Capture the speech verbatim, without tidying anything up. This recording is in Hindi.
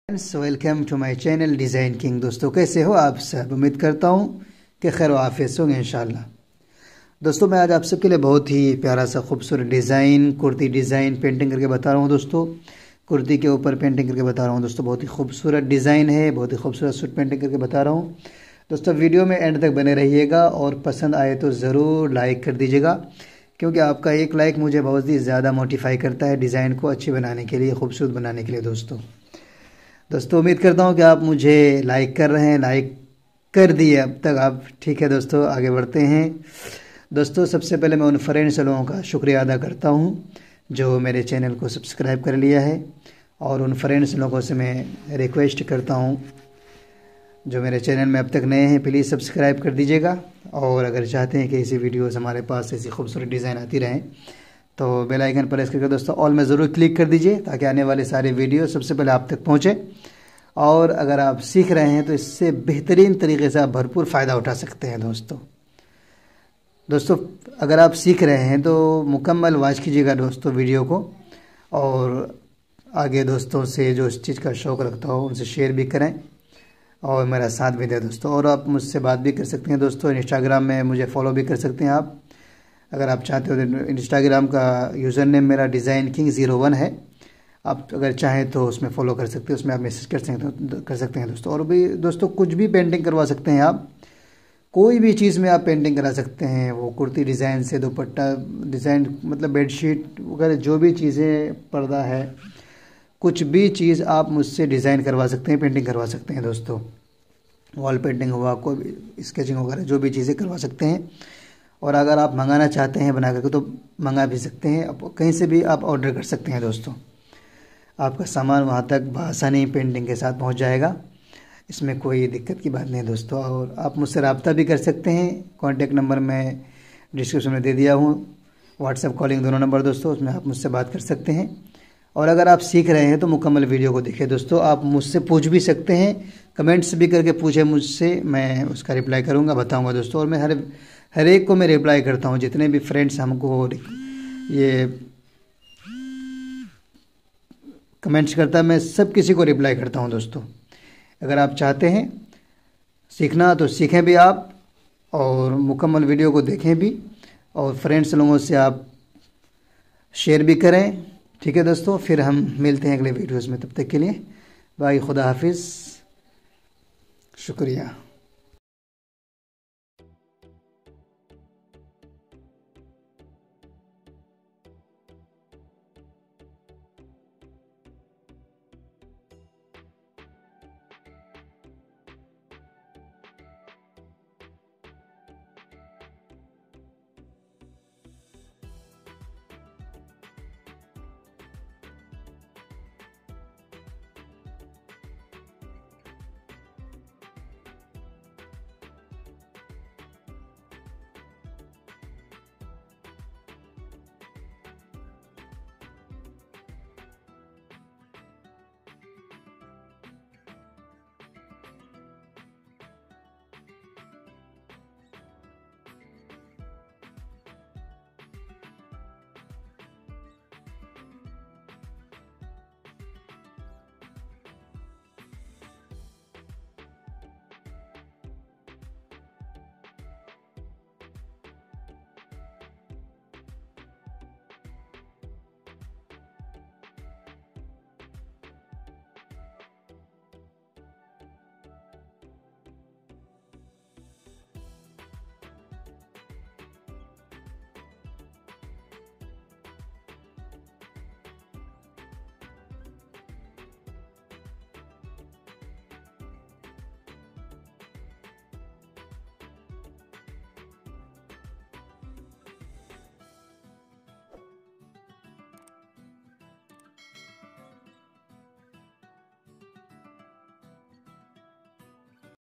Friends, welcome to my channel design king. दोस्तों, कैसे हो आप सब? उम्मीद करता हूँ कि खैर आफियत होंगे इंशाल्लाह। दोस्तों, मैं आज आप सबके लिए बहुत ही प्यारा सा खूबसूरत डिज़ाइन कुर्ती डिज़ाइन पेंटिंग करके बता रहा हूँ। दोस्तों, कुर्ती के ऊपर पेंटिंग करके बता रहा हूँ। दोस्तों, बहुत ही खूबसूरत डिज़ाइन है, बहुत ही खूबसूरत सूट पेंटिंग करके बता रहा हूँ। दोस्तों, वीडियो में एंड तक बने रहिएगा और पसंद आए तो ज़रूर लाइक कर दीजिएगा, क्योंकि आपका एक लाइक मुझे बहुत ही ज़्यादा मोटिफाई करता है डिज़ाइन को अच्छी बनाने के लिए, खूबसूरत बनाने के लिए। दोस्तों दोस्तों उम्मीद करता हूँ कि आप मुझे लाइक कर रहे हैं, लाइक कर दिए अब तक आप। ठीक है दोस्तों, आगे बढ़ते हैं। दोस्तों, सबसे पहले मैं उन फ्रेंड्स लोगों का शुक्रिया अदा करता हूँ जो मेरे चैनल को सब्सक्राइब कर लिया है, और उन फ्रेंड्स लोगों से मैं रिक्वेस्ट करता हूँ जो मेरे चैनल में अब तक नए हैं, प्लीज़ सब्सक्राइब कर दीजिएगा। और अगर चाहते हैं कि ऐसी वीडियोस हमारे पास ऐसी खूबसूरत डिज़ाइन आती रहें तो बेल आइकन प्रेस करके दोस्तों ऑल में ज़रूर क्लिक कर दीजिए, ताकि आने वाले सारे वीडियो सबसे पहले आप तक पहुँचे। और अगर आप सीख रहे हैं तो इससे बेहतरीन तरीके से आप भरपूर फ़ायदा उठा सकते हैं। दोस्तों दोस्तों अगर आप सीख रहे हैं तो मुकम्मल वॉच कीजिएगा दोस्तों वीडियो को, और आगे दोस्तों से जो इस चीज़ का शौक़ रखता हो उनसे शेयर भी करें और मेरा साथ भी दें दोस्तों। और आप मुझसे बात भी कर सकते हैं दोस्तों, इंस्टाग्राम में मुझे फॉलो भी कर सकते हैं आप, अगर आप चाहते हो तो। इंस्टाग्राम का यूज़र नेम मेरा डिज़ाइन किंग ज़ीरो वन है, आप अगर चाहें तो उसमें फॉलो कर सकते हैं, उसमें आप मैसेज कर सकते हैं कर सकते हैं दोस्तों। और भी दोस्तों कुछ भी पेंटिंग करवा सकते हैं आप, कोई भी चीज़ में आप पेंटिंग करा सकते हैं, वो कुर्ती डिज़ाइन से दुपट्टा डिज़ाइन, मतलब बेडशीट वगैरह जो भी चीज़ें, पर्दा है, कुछ भी चीज़ आप मुझसे डिज़ाइन करवा सकते हैं, पेंटिंग करवा सकते हैं दोस्तों। वॉल पेंटिंग हुआ, कोई स्केचिंग वगैरह जो भी चीज़ें करवा सकते हैं। और अगर आप मंगाना चाहते हैं बना करके तो मंगा भी सकते हैं, आप कहीं से भी आप ऑर्डर कर सकते हैं दोस्तों। आपका सामान वहाँ तक बआसानी पेंटिंग के साथ पहुँच जाएगा, इसमें कोई दिक्कत की बात नहीं दोस्तों। और आप मुझसे रब्ता भी कर सकते हैं, कॉन्टैक्ट नंबर मैं डिस्क्रिप्शन में दे दिया हूँ, व्हाट्सएप कॉलिंग दोनों नंबर दोस्तों, उसमें आप मुझसे बात कर सकते हैं। और अगर आप सीख रहे हैं तो मुकम्मल वीडियो को देखिए दोस्तों। आप मुझसे पूछ भी सकते हैं, कमेंट्स भी करके पूछें मुझसे, मैं उसका रिप्लाई करूँगा, बताऊँगा दोस्तों। और मैं हर हर एक को मैं रिप्लाई करता हूँ, जितने भी फ्रेंड्स हमको ये कमेंट्स करता है, मैं सब किसी को रिप्लाई करता हूँ दोस्तों। अगर आप चाहते हैं सीखना तो सीखें भी आप, और मुकम्मल वीडियो को देखें भी, और फ्रेंड्स लोगों से आप शेयर भी करें। ठीक है दोस्तों, फिर हम मिलते हैं अगले वीडियोस में, तब तक के लिए बाय, खुदा हाफिज़, शुक्रिया।